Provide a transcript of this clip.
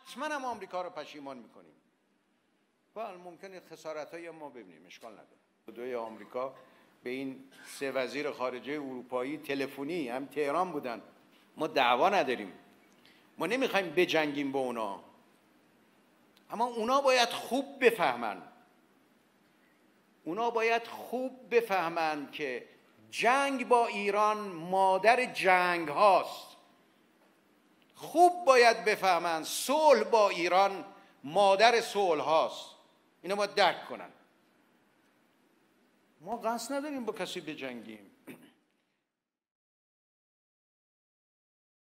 حتما هم آمریکا رو پشیمان میکنیم. بله ممکنه خسارت‌های ما ببینیم، اشکال نداره. دوی آمریکا به این 3 وزیر خارجه اروپایی تلفنی هم تهران بودن. ما دعوا نداریم، ما نمیخوایم بجنگیم با اونا، اما اونا باید خوب بفهمن که جنگ با ایران مادر جنگ هاست. خوب باید بفهمن صلح با ایران مادر صلح هاست. اینا باید درک کنن. ما قصد نداریم با کسی بجنگیم.